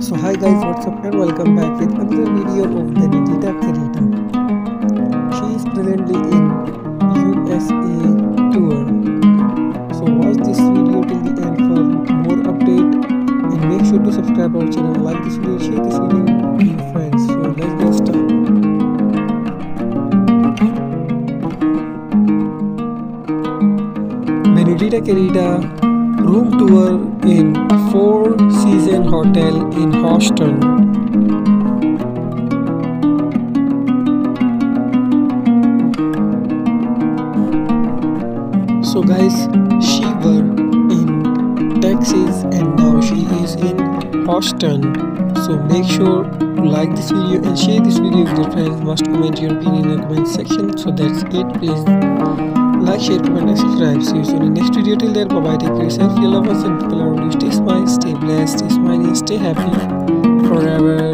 So hi guys, what's up and welcome back with another video of Benedetta Caretta. She is presently in USA tour. So watch this video till the end for more update and make sure to subscribe our channel, like this video, share this video with your friends. So let's get started. Benedetta Caretta room tour in Four Seasons Hotel in Houston. So guys, she were in Texas and now she is in Houston. So make sure to like this video and share this video with your friends. Must comment your opinion in the comment section. So that's it. Please like, share, comment and subscribe. See you soon in next video. Till then, bye bye. Take care of yourself, your loved ones and people around you. Stay smile, stay blessed, stay smiling, stay happy forever.